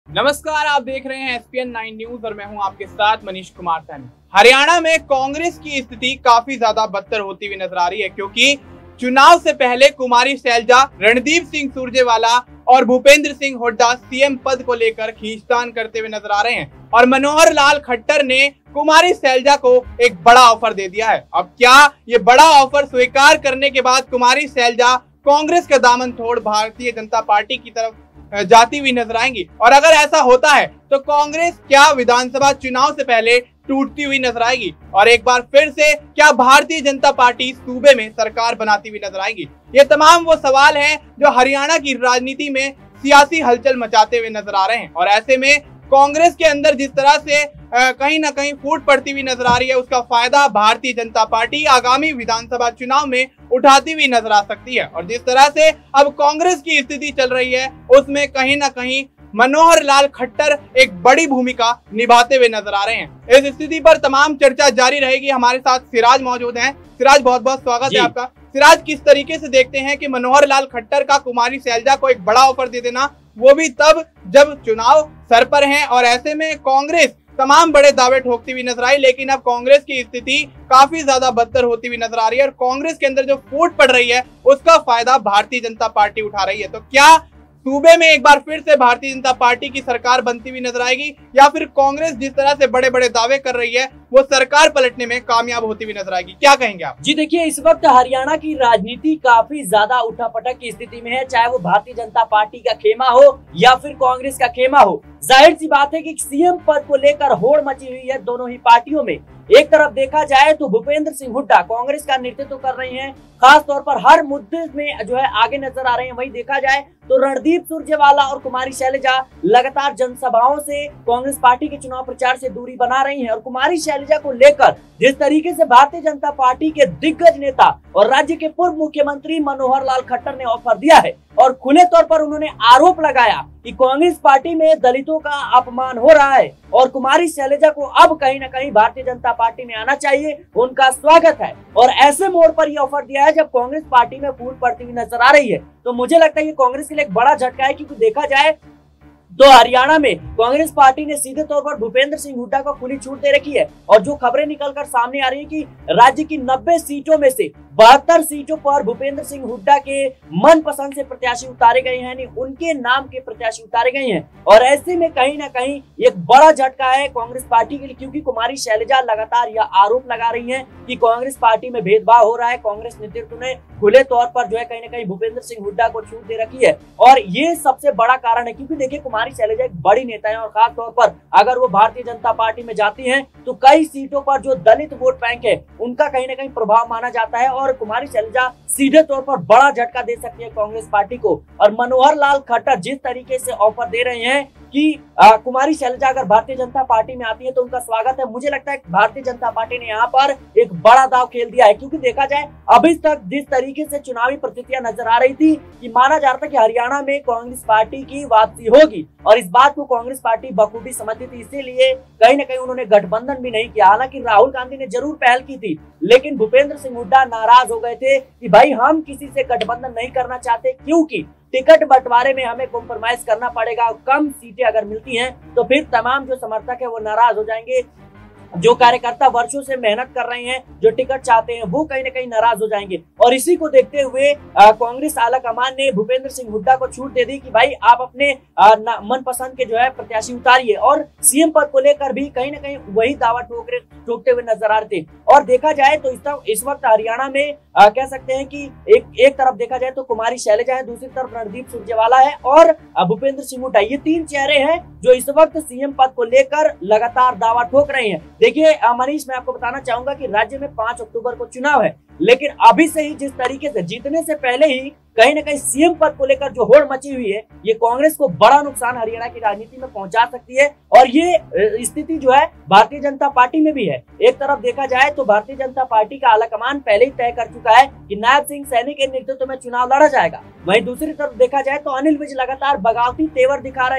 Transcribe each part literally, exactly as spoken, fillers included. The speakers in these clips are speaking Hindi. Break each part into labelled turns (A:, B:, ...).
A: नमस्कार, आप देख रहे हैं S P N nine news और मैं हूं आपके साथ मनीष कुमार सैनी। हरियाणा में कांग्रेस की स्थिति काफी ज्यादा बदतर होती हुई नजर आ रही है, क्योंकि चुनाव से पहले कुमारी शैलजा, रणदीप सिंह सुरजेवाला और भूपेंद्र सिंह हुड्डा सीएम पद को लेकर खींचतान करते हुए नजर आ रहे हैं और मनोहर लाल खट्टर ने कुमारी शैलजा को एक बड़ा ऑफर दे दिया है। अब क्या ये बड़ा ऑफर स्वीकार करने के बाद कुमारी शैलजा कांग्रेस का दामन तोड़ भारतीय जनता पार्टी की तरफ जाती हुई नजर आएंगी? और अगर ऐसा होता है तो कांग्रेस क्या विधानसभा चुनाव से पहले टूटती हुई नजर आएगी और एक बार फिर से क्या भारतीय जनता पार्टी सूबे में सरकार बनाती हुई नजर आएगी? ये तमाम वो सवाल हैं जो हरियाणा की राजनीति में सियासी हलचल मचाते हुए नजर आ रहे हैं। और ऐसे में कांग्रेस के अंदर जिस तरह से आ, कहीं ना कहीं फूट पड़ती हुई नजर आ रही है, उसका फायदा भारतीय जनता पार्टी आगामी विधानसभा चुनाव में उठाती हुई नजर आ सकती है। और जिस तरह से अब कांग्रेस की स्थिति चल रही है, उसमें कहीं ना कहीं मनोहर लाल खट्टर एक बड़ी भूमिका निभाते हुए नजर आ रहे हैं। इस स्थिति पर तमाम चर्चा जारी रहेगी। हमारे साथ सिराज मौजूद हैं। सिराज, बहुत बहुत स्वागत है आपका। सिराज, किस तरीके से देखते हैं कि मनोहर लाल खट्टर का कुमारी शैलजा को एक बड़ा ऑफर दे देना, वो भी तब जब चुनाव सर पर हैं और ऐसे में कांग्रेस तमाम बड़े दावे ठोकती हुई नजर आई, लेकिन अब कांग्रेस की स्थिति काफी ज्यादा बदतर होती हुई नजर आ रही है और कांग्रेस के अंदर जो फूट पड़ रही है उसका फायदा भारतीय जनता पार्टी उठा रही है। तो क्या सूबे में एक बार फिर से भारतीय जनता पार्टी की सरकार बनती हुई नजर आएगी या फिर कांग्रेस जिस तरह से बड़े बड़े दावे कर रही है वो सरकार पलटने में कामयाब होती हुई नजर आएगी? क्या कहेंगे आप?
B: जी देखिए, इस वक्त हरियाणा की राजनीति काफी ज्यादा उठापटक की स्थिति में है, चाहे वो भारतीय जनता पार्टी का खेमा हो या फिर कांग्रेस का खेमा हो। जाहिर सी बात है कि सीएम पद को लेकर होड़ मची हुई है दोनों ही पार्टियों में। एक तरफ देखा जाए तो भूपेंद्र सिंह हुड्डा कांग्रेस का नेतृत्व कर रहे हैं, खास तौर पर हर मुद्दे में जो है आगे नजर आ रहे हैं। वहीं देखा जाए तो रणदीप सुरजेवाला और कुमारी शैलजा लगातार जनसभाओं से कांग्रेस पार्टी के चुनाव प्रचार से दूरी बना रही हैं और कुमारी शैलजा को लेकर जिस तरीके से भारतीय जनता पार्टी के दिग्गज नेता और राज्य के पूर्व मुख्यमंत्री मनोहर लाल खट्टर ने ऑफर दिया है और खुले तौर पर उन्होंने आरोप लगाया कि कांग्रेस पार्टी में दलितों का अपमान हो रहा है और कुमारी शैलजा को अब कहीं ना कहीं भारतीय जनता पार्टी में आना चाहिए, उनका स्वागत है। और ऐसे मोड़ पर यह ऑफर दिया है जब कांग्रेस पार्टी में फूट पड़ती हुई नजर आ रही है, तो मुझे लगता है ये कांग्रेस के लिए एक बड़ा झटका है, क्योंकि देखा जाए तो हरियाणा में कांग्रेस पार्टी ने सीधे तौर पर भूपेंद्र सिंह हुड्डा को खुली छूट दे रखी है और जो खबरें निकलकर सामने आ रही है कि राज्य की नब्बे सीटों में से बहत्तर सीटों पर भूपेंद्र सिंह हुड्डा के मनपसंद से प्रत्याशी उतारे गए हैं, यानी उनके नाम के प्रत्याशी उतारे गए हैं। और ऐसे में कहीं ना कहीं एक बड़ा झटका है कांग्रेस पार्टी के लिए, क्योंकि कुमारी शैलजा लगातार यह आरोप लगा रही हैं कि कांग्रेस पार्टी में भेदभाव हो रहा है। कांग्रेस नेतृत्व ने खुले तौर पर जो है कहीं ना कहीं भूपेंद्र सिंह हुड्डा को छूट दे रखी है और ये सबसे बड़ा कारण है, क्योंकि देखिए कुमारी शैलजा एक बड़ी नेता है और खास तौर पर अगर वो भारतीय जनता पार्टी में जाती हैं तो कई सीटों पर जो दलित वोट बैंक है उनका कहीं ना कहीं प्रभाव माना जाता है और कुमारी शैलजा सीधे तौर पर बड़ा झटका दे सकती है कांग्रेस पार्टी को। और मनोहर लाल खट्टर जिस तरीके से ऑफर दे रहे हैं कि आ, कुमारी शैलजा अगर भारतीय जनता पार्टी में आती है तो उनका स्वागत है, मुझे लगता है भारतीय जनता पार्टी ने यहाँ पर एक बड़ा दाव खेल दिया है। क्योंकि देखा जाए अभी तक जिस तरीके से चुनावी परिस्थितियां नजर आ रही थी कि माना जा रहा था कि हरियाणा में कांग्रेस पार्टी की वापसी होगी और इस बात को कांग्रेस पार्टी बखूबी समझती थी, इसीलिए कहीं ना कहीं उन्होंने गठबंधन भी नहीं किया। हालांकि राहुल गांधी ने जरूर पहल की थी, लेकिन भूपेंद्र सिंह हुड्डा नाराज हो गए थे कि भाई हम किसी से गठबंधन नहीं करना चाहते, क्योंकि टिकट बंटवारे में हमें कॉम्प्रोमाइज करना पड़ेगा। कम सीटें अगर मिलती हैं तो फिर तमाम जो समर्थक है वो नाराज हो जाएंगे, जो कार्यकर्ता वर्षों से मेहनत कर रहे हैं, जो टिकट चाहते हैं, वो कहीं ना कहीं नाराज हो जाएंगे। और इसी को देखते हुए कांग्रेस आला कमान ने भूपेंद्र सिंह हुड्डा को छूट दे दी कि भाई आप अपने मनपसंद के जो है प्रत्याशी उतारिए और सीएम पद को लेकर भी कहीं ना कहीं वही दावा ठोक ठोकते हुए नजर आ रहे थे। और देखा जाए तो इस, इस वक्त हरियाणा में आ, कह सकते हैं कि एक एक तरफ देखा जाए तो कुमारी शैलजा है, दूसरी तरफ रणदीप सुरजेवाला है और भूपेंद्र सिंह हुड्डा, ये तीन चेहरे हैं जो इस वक्त सीएम पद को लेकर लगातार दावा ठोक रहे हैं। देखिए मनीष, मैं आपको बताना चाहूंगा कि राज्य में पांच अक्टूबर को चुनाव है, लेकिन अभी से ही जिस तरीके से जीतने से पहले ही कहीं ना कहीं सीएम पद को लेकर जो होड़ मची हुई है, ये कांग्रेस को बड़ा नुकसान हरियाणा की राजनीति में पहुंचा सकती है और ये स्थिति जो है भारतीय जनता पार्टी में भी है। एक तरफ देखा जाए तो भारतीय जनता पार्टी का आलाकमान पहले ही तय कर चुका है कि नायब सिंह सैनी के नेतृत्व में चुनाव लड़ा जाएगा। वहीं दूसरी तरफ देखा जाए तो अनिल विज लगातार बगावती तेवर दिखा रहे हैं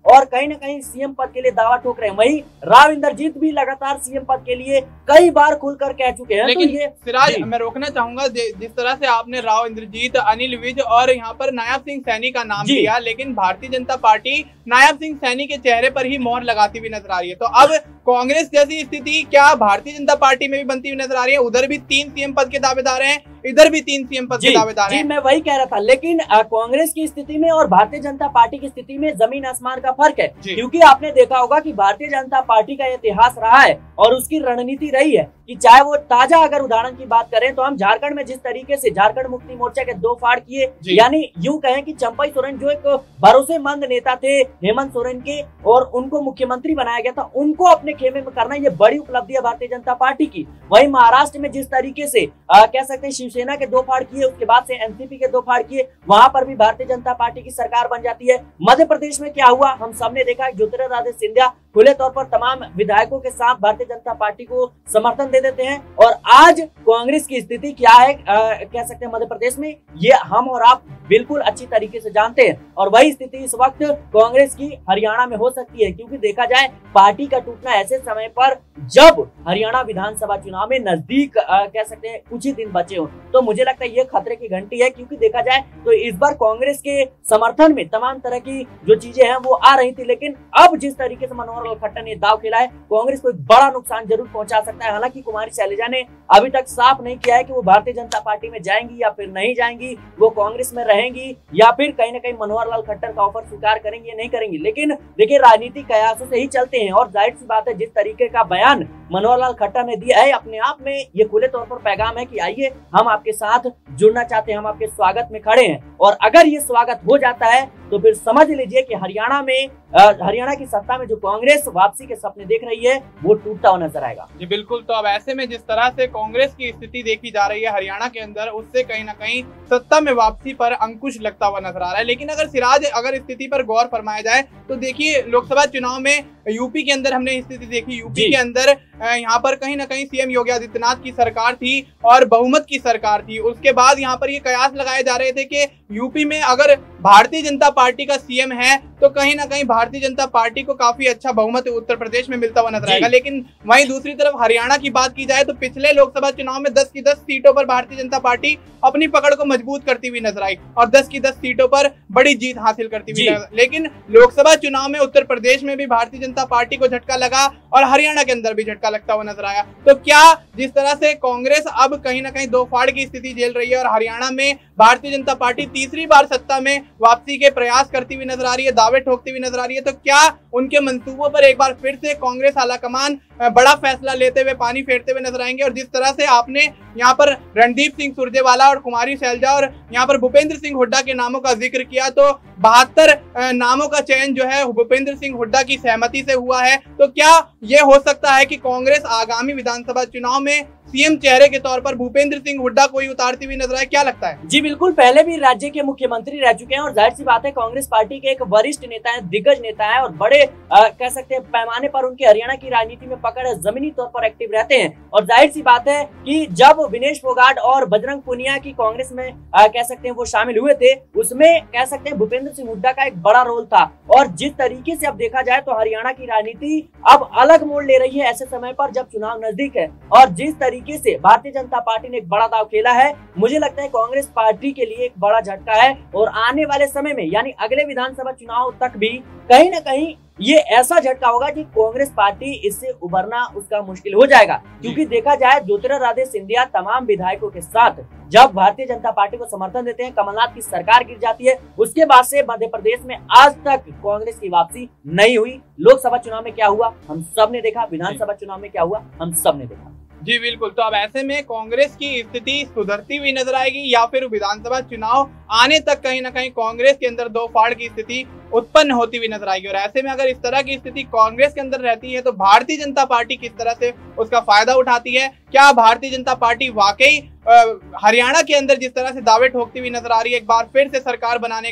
B: और कहीं ना कहीं सीएम पद के लिए दावा ठोक रहे हैं। वहीं राव इंद्रजीत भी लगातार सीएम पद के लिए कई बार खुलकर कह चुके हैं।
A: लेकिन
B: तो ये
A: सिराज, मैं रोकना चाहूंगा, जिस तरह से आपने राव इंद्रजीत, अनिल विज और यहाँ पर नायब सिंह सैनी का नाम लिया, लेकिन भारतीय जनता पार्टी नायब सिंह सैनी के चेहरे पर ही मोहर लगाती हुई नजर आ रही है। तो अब कांग्रेस जैसी स्थिति क्या भारतीय जनता पार्टी में भी बनती हुई नजर आ रही है? उधर भी तीन सीएम पद के दावेदार हैं, इधर भी तीन सीएम पद के दावेदार हैं।
B: मैं वही कह रहा था, लेकिन कांग्रेस की स्थिति में और भारतीय जनता पार्टी की स्थिति में जमीन आसमान का फर्क है। क्योंकि आपने देखा होगा कि भारतीय जनता पार्टी का इतिहास रहा है और उसकी रणनीति रही है कि चाहे वो ताजा अगर उदाहरण की बात करें तो हम झारखंड में जिस तरीके से झारखंड मुक्ति मोर्चा के दो फाड़ किए, यानी यूं कहें कि चंपई सोरेन जो एक भरोसेमंद नेता थे हेमंत सोरेन के और उनको मुख्यमंत्री बनाया गया था, उनको अपने खेमे में करना ये बड़ी उपलब्धि है भारतीय जनता पार्टी की। वहीं महाराष्ट्र में जिस तरीके से आ, कह सकते हैं शिवसेना के दो फाड़ किए, उसके बाद से एनसीपी के दो फाड़ किए, वहां पर भी भारतीय जनता पार्टी की सरकार बन जाती है। मध्य प्रदेश में क्या हुआ हम सबने देखा, ज्योतिरादित्य सिंधिया खुले तौर पर तमाम विधायकों के साथ भारतीय जनता पार्टी को समर्थन दे देते हैं। और आज कांग्रेस की स्थिति क्या है आ, कह सकते हैं मध्य प्रदेश में, ये हम और आप बिल्कुल अच्छी तरीके से जानते हैं। और वही स्थिति इस वक्त कांग्रेस की हरियाणा में हो सकती है, क्योंकि देखा जाए पार्टी का टूटना ऐसे समय पर जब हरियाणा विधानसभा चुनाव में नजदीक कह सकते हैं कुछ ही दिन बचे हो, तो मुझे लगता है ये खतरे की घंटी है। क्योंकि देखा जाए तो इस बार कांग्रेस के समर्थन में तमाम तरह की जो चीजें हैं वो आ रही थी, लेकिन अब जिस तरीके से मनोहर लाल खट्टर ने दाव खेला है, कांग्रेस को एक बड़ा नुकसान जरूर पहुंचा सकता है। हालांकि कुमारी शैलजा ने अभी तक साफ नहीं किया है कि वो भारतीय जनता पार्टी में जाएंगी या फिर नहीं जाएंगी, वो कांग्रेस में रहेंगी या फिर कहीं ना कहीं मनोहर लाल खट्टर का ऑफर स्वीकार करेंगे या नहीं करेंगे। लेकिन देखिए राजनीतिक कयासों से ही चलते हैं और जाहिर सी बात है जिस तरीके का बयान मनोहर लाल खट्टर ने दिया है, अपने आप में ये खुले तौर पर पैगाम है कि आइए हम आपके साथ जुड़ना चाहते हैं, हम आपके स्वागत में खड़े हैं। और अगर ये स्वागत हो जाता है तो फिर समझ लीजिए कि हरियाणा में हरियाणा की सत्ता में जो कांग्रेस वापसी के सपने देख रही है वो टूटता हुआ नजर आएगा।
A: जी बिल्कुल। तो अब ऐसे में जिस तरह से कांग्रेस की स्थिति देखी जा रही है हरियाणा के अंदर, उससे कहीं ना कहीं सत्ता में वापसी पर अंकुश लगता हुआ नजर आ रहा है। लेकिन अगर सिराज, अगर स्थिति पर गौर फरमाया जाए तो देखिए लोकसभा चुनाव में यूपी के अंदर हमने स्थिति देखी, यूपी के अंदर यहाँ पर कहीं ना कहीं सीएम योगी आदित्यनाथ की सरकार थी और बहुमत की सरकार थी। उसके बाद यहाँ पर ये कयास लगाए जा रहे थे कि यूपी में अगर भारतीय जनता पार्टी का सीएम है तो कहीं ना कहीं भारतीय जनता पार्टी को काफी अच्छा बहुमत उत्तर प्रदेश में मिलता हुआ नजर आएगा। लेकिन वहीं दूसरी तरफ हरियाणा की बात की जाए तो पिछले लोकसभा चुनाव में दस की दस सीटों पर भारतीय जनता पार्टी अपनी पकड़ को मजबूत करती हुई नजर आई और दस की दस सीटों पर बड़ी जीत हासिल करती हुई नजर। लेकिन लोकसभा चुनाव में उत्तर प्रदेश में भी भारतीय जनता पार्टी को झटका लगा और हरियाणा के अंदर भी झटका लगता हुआ नजर आया। तो क्या जिस तरह से कांग्रेस अब कहीं ना कहीं दो फाड़ की स्थिति झेल रही है और हरियाणा में भारतीय जनता पार्टी तीसरी बार सत्ता में वापसी के प्रयास करती हुई नजर आ रही है, दावे ठोकती हुई नजर आ रही है, तो क्या उनके मंसूबों पर एक बार फिर से कांग्रेस आलाकमान बड़ा फैसला लेते हुए पानी फेरते हुए नजर आएंगे? और जिस तरह से आपने यहाँ पर रणदीप सिंह सुरजेवाला और कुमारी शैलजा और यहाँ पर भूपेंद्र सिंह हुड्डा के नामों का जिक्र किया, तो बहत्तर नामों का चयन जो है भूपेंद्र सिंह हुड्डा की सहमति से हुआ है। तो क्या ये हो सकता है कि कांग्रेस आगामी विधानसभा चुनाव में सीएम चेहरे के तौर पर भूपेंद्र सिंह हुड्डा को ही उतारती हुई नजर आए? क्या लगता है?
B: जी बिल्कुल, पहले भी राज्य के मुख्यमंत्री रह चुके हैं और जाहिर सी बात है कांग्रेस पार्टी के एक वरिष्ठ नेता है, दिग्गज नेता है और बड़े आ, कह सकते हैं पैमाने पर उनके हरियाणा की राजनीति में पकड़ है, जमीनी तौर पर एक्टिव रहते हैं। और जाहिर सी बात है कि जब विनेश फोगाट और बजरंग पुनिया की कांग्रेस में आ, कह सकते हैं वो शामिल हुए थे, उसमें कह सकते हैं भूपेंद्र सिंह हुड्डा का एक बड़ा रोल था। और जिस तरीके से अब देखा जाए तो हरियाणा की राजनीति अब अलग मोड़ ले रही है ऐसे समय पर जब चुनाव नजदीक है और जिस तरीके से भारतीय जनता पार्टी ने एक बड़ा दाव खेला है, मुझे लगता है कांग्रेस पार्टी के लिए एक बड़ा झटका है। और आने वाले समय में यानी अगले विधानसभा चुनाव तक भी कहीं ना कहीं ये ऐसा झटका होगा कि कांग्रेस पार्टी इससे उबरना उसका मुश्किल हो जाएगा। क्योंकि देखा जाए ज्योतिरादित्य सिंधिया तमाम विधायकों के साथ जब भारतीय जनता पार्टी को समर्थन देते हैं, कमलनाथ की सरकार गिर जाती है, उसके बाद से मध्य प्रदेश में आज तक कांग्रेस की वापसी नहीं हुई। लोकसभा चुनाव में क्या हुआ हम सब ने देखा, विधानसभा चुनाव में क्या हुआ हम सब ने देखा।
A: जी बिल्कुल। तो अब ऐसे में कांग्रेस की स्थिति सुधरती हुई नजर आएगी या फिर विधानसभा चुनाव आने तक कहीं ना कहीं कांग्रेस के अंदर दो फाड़ की स्थिति उत्पन्न होती हुई नजर आएगी? और ऐसे में अगर इस तरह की स्थिति कांग्रेस के अंदर रहती है तो भारतीय जनता पार्टी किस तरह से उसका फायदा उठाती है? क्या भारतीय जनता पार्टी वाकई हरियाणा के अंदर जिस तरह से दावे ठोकती हुई नजर आ रही है एक बार फिर से सरकार बनाने का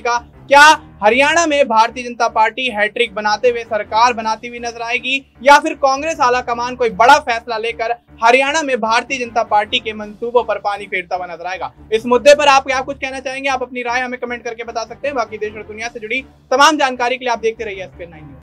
A: क्या हरियाणा में भारतीय जनता पार्टी हैट्रिक बनाते हुए सरकार बनाती हुई नजर आएगी, या फिर कांग्रेस आला कमान कोई बड़ा फैसला लेकर हरियाणा में भारतीय जनता पार्टी के मंसूबों पर पानी फेरता हुआ नजर आएगा? इस मुद्दे पर आप क्या कुछ कहना चाहेंगे? आप अपनी राय हमें कमेंट करके बता सकते हैं। बाकी देश और दुनिया से जुड़ी तमाम जानकारी के लिए आप देखते रहिए S P N nine news.